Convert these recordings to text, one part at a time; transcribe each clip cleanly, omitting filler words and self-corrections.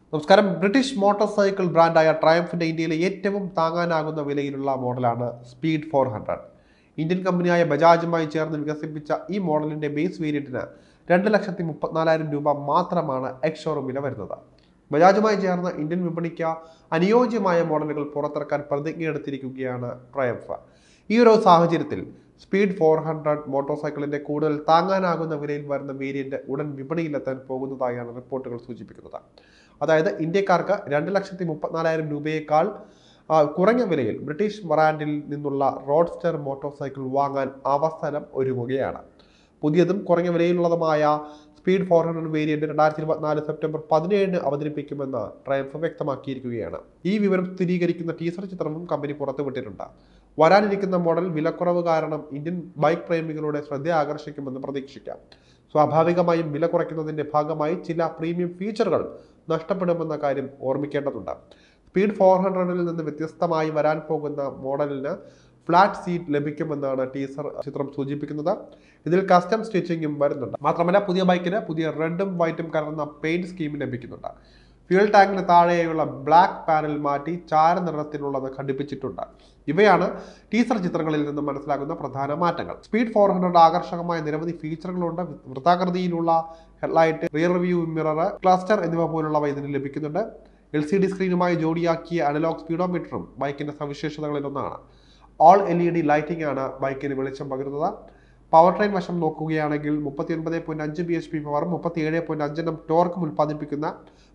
നമസ്കാരം. British motorcycle ബ്രാൻഡായ ട്രയംഫിന്റെ ഇന്ത്യയിലെ ഏറ്റവും താങ്ങാനാകുന്ന വിലയിലുള്ള മോഡലാണ് സ്പീഡ് 400. ഇന്ത്യൻ കമ്പനിയായ ബജാജുമായി ചേർന്ന് വികസിപ്പിച്ച ഈ മോഡലിന്റെ ബേസ് വേരിയന്റിന് 2,34,000 രൂപ മാത്രമാണ് എക്സ് ഷോറൂം വില വരുന്നത്. ബജാജുമായി ചേർന്ന് ഇന്ത്യൻ വിപണിക്ക് അനുയോജ്യമായ മോഡലുകൾ പുറത്തിറക്കാൻ പ്രതിജ്ഞയെടുത്തിരിക്കുകയാണ് ട്രയംഫ്. ഈ ഒരു സാഹചര്യത്തിൽ സ്പീഡ് 400 മോട്ടോർ സൈക്കിളിന്റെ കൂടുതൽ താങ്ങാനാകുന്ന വിലയിൽ വരുന്ന വേരിയന്റ് ഉടൻ വിപണിയിലെത്താൻ പോകുന്നതായാണ് റിപ്പോർട്ടുകൾ സൂചിപ്പിക്കുന്നത്. അതായത് ഇന്ത്യക്കാർക്ക് 2,34,000 രൂപയേക്കാൾ കുറഞ്ഞ വിലയിൽ ബ്രിട്ടീഷ് ബ്രാൻഡിൽ നിന്നുള്ള റോഡ്സ്റ്റർ മോട്ടോർ സൈക്കിൾ വാങ്ങാൻ അവസരം ഒരുങ്ങുകയാണ്. പുതിയതും കുറഞ്ഞ വിലയിലുള്ളതുമായ സ്പീഡ് 400 വേരിയന്റ് 2024 സെപ്റ്റംബർ 17 അവതരിപ്പിക്കുമെന്ന് ട്രയംഫ് വ്യക്തമാക്കിയിരിക്കുകയാണ്. ഈ വിവരം സ്ഥിരീകരിക്കുന്ന ടീസർ ചിത്രവും കമ്പനി പുറത്തുവിട്ടിട്ടുണ്ട്. വരാനിരിക്കുന്ന മോഡൽ വിലക്കുറവ് കാരണം ഇന്ത്യൻ ബൈക്ക് പ്രേമികളുടെ ശ്രദ്ധ ആകർഷിക്കുമെന്ന് പ്രതീക്ഷിക്കാം. സ്വാഭാവികമായും വില കുറയ്ക്കുന്നതിന്റെ ഭാഗമായി ചില പ്രീമിയം ഫീച്ചറുകൾ നഷ്ടപ്പെടുമെന്ന കാര്യം ഓർമ്മിക്കേണ്ടതുണ്ട്. സ്പീഡ് 400-ൽ നിന്ന് വ്യത്യസ്തമായി വരാൻ പോകുന്ന മോഡലിന് ഫ്ലാറ്റ് സീറ്റ് ലഭിക്കുമെന്നാണ് ടീസർ ചിത്രം സൂചിപ്പിക്കുന്നത്. ഇതിൽ കസ്റ്റം സ്റ്റിച്ചിങ്ങും വരുന്നുണ്ട്. മാത്രമല്ല പുതിയ ബൈക്കിന് പുതിയ റെഡും വൈറ്റും കലർന്ന പെയിന്റ് സ്കീം ലഭിക്കുന്നുണ്ട്. ഫ്യൂൽ ടാങ്കിന് താഴെയുള്ള ബ്ലാക്ക് പാനൽ മാറ്റി ചാരനിറത്തിലുള്ളത് ഘടിപ്പിച്ചിട്ടുണ്ട്. ഇവയാണ് ടീസർ ചിത്രങ്ങളിൽ നിന്ന് മനസ്സിലാകുന്ന പ്രധാന മാറ്റങ്ങൾ. സ്പീഡ് 400 ആകർഷകമായ നിരവധി ഫീച്ചറുകളുണ്ട്. വൃത്താകൃതിയിലുള്ള headlight, rear view mirror, cluster എന്നിവ പോലുള്ളവ ഇതിന് ലഭിക്കുന്നുണ്ട്. LCD സ്ക്രീനുമായി ജോഡിയാക്കിയ അനലോഗ് സ്പീഡോമീറ്ററും ബൈക്കിന്റെ സവിശേഷതകളിലൊന്നാണ്. ഓൾ LED ലൈറ്റിംഗ് ആണ് ബൈക്കിന് വെളിച്ചം പകരുന്നത്. പവർ ട്രെയിൻ വശം നോക്കുകയാണെങ്കിൽ 39.5 bhp പവറും 37.5 Nm ടോർക്കും ഉൽപ്പാദിപ്പിക്കുന്ന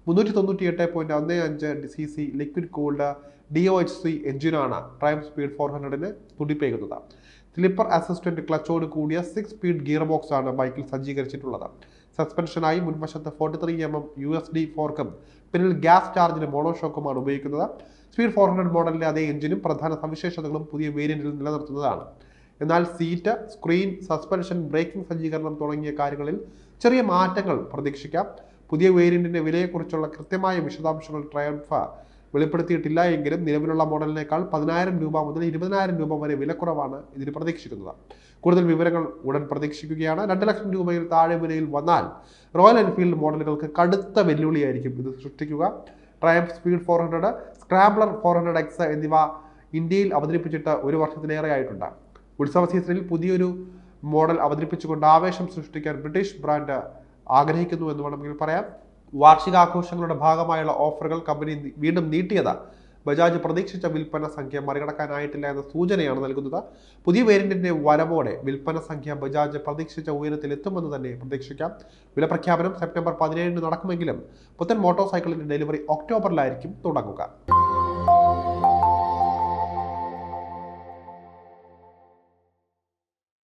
398.15 cc ലിക്വിഡ് കൂൾഡ് DOHC എഞ്ചിനാണ് ട്രയംഫ് സ്പീഡ് 400-ന് തുടിപ്പേകുന്നത്. സ്ലിപ്പർ അസിസ്റ്റന്റ് ക്ലച്ചോട് കൂടിയ 6 സ്പീഡ് ഗിയർ ബോക്സ് ആണ് ബൈക്കിൽ സജ്ജീകരിച്ചിട്ടുള്ളത്. സസ്പെൻഷനായി മുൻവശത്ത് 43 mm USD ഫോർക്കും പിന്നിൽ ഗ്യാസ് ചാർജിന് മോണോഷോക്കുമാണ് ഉപയോഗിക്കുന്നത്. സ്പീഡ് 400 മോഡലിലെ അതേ എഞ്ചിനും പ്രധാന സവിശേഷതകളും പുതിയ വേരിയന്റിൽ നിലനിർത്തുന്നതാണ്. എന്നാൽ സീറ്റ്, സ്ക്രീൻ, സസ്പെൻഷൻ, ബ്രേക്കിംഗ് സജ്ജീകരണം തുടങ്ങിയ കാര്യങ്ങളിൽ ചെറിയ മാറ്റങ്ങൾ പ്രതീക്ഷിക്കാം. പുതിയ വേരിയന്റിന്റെ വിലയെക്കുറിച്ചുള്ള കൃത്യമായ വിശദാംശങ്ങൾ ട്രയംഫ് വെളിപ്പെടുത്തിയിട്ടില്ല എങ്കിലും നിലവിലുള്ള മോഡലിനേക്കാൾ 10,000 രൂപ മുതൽ 20,000 രൂപ വരെ വിലക്കുറവാണ് ഇതിന് പ്രതീക്ഷിക്കുന്നത്. കൂടുതൽ വിവരങ്ങൾ ഉടൻ പ്രതീക്ഷിക്കുകയാണ്. 2 ലക്ഷം രൂപയിൽ താഴെ വിലയിൽ വന്നാൽ റോയൽ എൻഫീൽഡ് മോഡലുകൾക്ക് കടുത്ത വെല്ലുവിളിയായിരിക്കും ഇത് സൃഷ്ടിക്കുക. ട്രയംഫ് സ്പീഡ് 400, സ്ക്രാംബ്ലർ 400X എന്നിവ ഇന്ത്യയിൽ അവതരിപ്പിച്ചിട്ട് 1 വർഷത്തിലേറെ ആയിട്ടുണ്ട്. ഉത്സവ സീസണിൽ പുതിയൊരു മോഡൽ അവതരിപ്പിച്ചുകൊണ്ട് ആവേശം സൃഷ്ടിക്കാൻ ബ്രിട്ടീഷ് ബ്രാൻഡ് ആഗ്രഹിക്കുന്നു എന്ന് വേണമെങ്കിൽ പറയാം. വാർഷികാഘോഷങ്ങളുടെ ഭാഗമായുള്ള ഓഫറുകൾ കമ്പനി വീണ്ടും നീട്ടിയത് ബജാജ് പ്രതീക്ഷിച്ച വിൽപ്പന സംഖ്യ മറികടക്കാനായിട്ടില്ല എന്ന സൂചനയാണ് നൽകുന്നത്. പുതിയ വേരിയന്റിന്റെ വരവോടെ വിൽപ്പന സംഖ്യ ബജാജ് പ്രതീക്ഷിച്ച ഉയരത്തിൽ എത്തുമെന്ന് തന്നെ പ്രതീക്ഷിക്കാം. വില പ്രഖ്യാപനം സെപ്റ്റംബർ 17 നടക്കുമെങ്കിലും പുത്തൻ മോട്ടോർ സൈക്കിളിന്റെ ഡെലിവറി ഒക്ടോബറിലായിരിക്കും തുടങ്ങുക.